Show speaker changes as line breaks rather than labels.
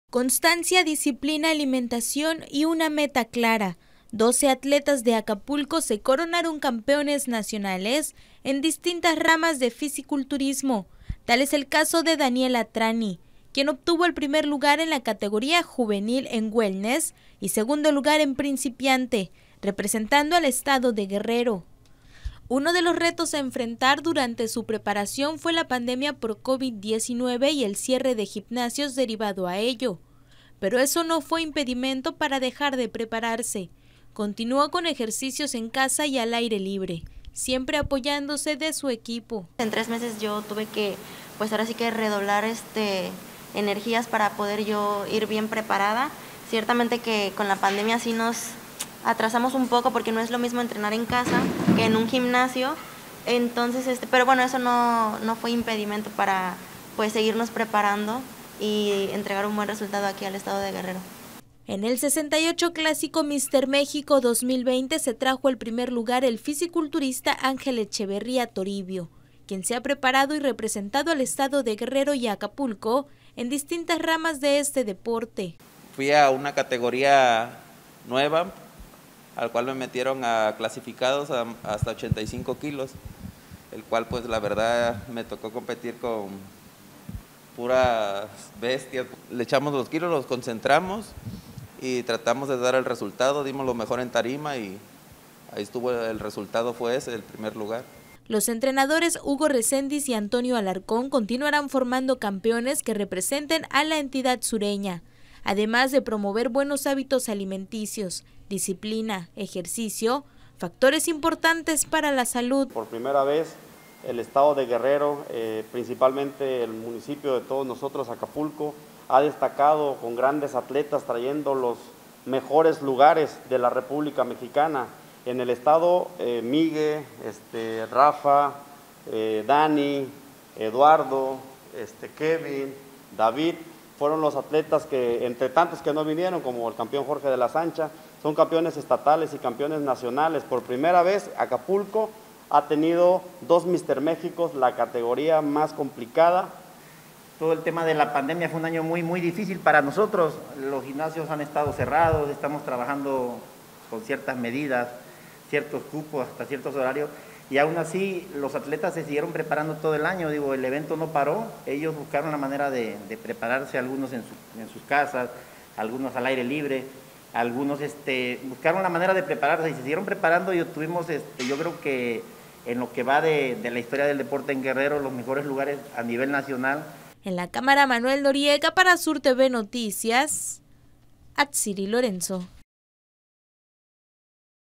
Constancia, disciplina, alimentación y una meta clara. 12 atletas de Acapulco se coronaron campeones nacionales en distintas ramas de fisiculturismo. Tal es el caso de Daniela Trani, quien obtuvo el primer lugar en la categoría juvenil en wellness y segundo lugar en principiante, representando al estado de Guerrero. Uno de los retos a enfrentar durante su preparación fue la pandemia por COVID-19 y el cierre de gimnasios derivado a ello. Pero eso no fue impedimento para dejar de prepararse. Continuó con ejercicios en casa y al aire libre, siempre apoyándose de su equipo.
En 3 meses yo tuve que, pues ahora sí que redoblar energías para poder yo ir bien preparada. Ciertamente que con la pandemia sí nos atrasamos un poco porque no es lo mismo entrenar en casa que en un gimnasio. Entonces, pero bueno, eso no fue impedimento para pues seguirnos preparando y entregar un buen resultado aquí al estado de Guerrero.
En el 68 Clásico Mister México 2020 se trajo el primer lugar el fisiculturista Ángel Echeverría Toribio, quien se ha preparado y representado al estado de Guerrero y Acapulco en distintas ramas de este deporte.
Fui a una categoría nueva, al cual me metieron a clasificados hasta 85 kilos, el cual pues la verdad me tocó competir con puras bestias. Le echamos los kilos, los concentramos y tratamos de dar el resultado, dimos lo mejor en tarima y ahí estuvo el resultado, fue ese, el primer lugar.
Los entrenadores Hugo Reséndiz y Antonio Alarcón continuarán formando campeones que representen a la entidad sureña, además de promover buenos hábitos alimenticios, disciplina, ejercicio, factores importantes para la salud.
Por primera vez el estado de Guerrero, principalmente el municipio de todos nosotros, Acapulco, ha destacado con grandes atletas trayendo los mejores lugares de la República Mexicana. En el estado, Miguel, Rafa, Dani, Eduardo, Kevin, David, fueron los atletas que, entre tantos que no vinieron, como el campeón Jorge de la Sancha, son campeones estatales y campeones nacionales. Por primera vez, Acapulco ha tenido 2 Mister Méxicos, la categoría más complicada.
Todo el tema de la pandemia fue un año muy difícil para nosotros. Los gimnasios han estado cerrados, estamos trabajando con ciertas medidas, ciertos cupos, hasta ciertos horarios, y aún así los atletas se siguieron preparando todo el año. Digo, el evento no paró, ellos buscaron la manera de prepararse, algunos en sus casas, algunos al aire libre, algunos buscaron la manera de prepararse y se siguieron preparando. Y tuvimos, yo creo que en lo que va de la historia del deporte en Guerrero, los mejores lugares a nivel nacional.
En la cámara, Manuel Noriega para Sur TV Noticias, Atsiri Lorenzo.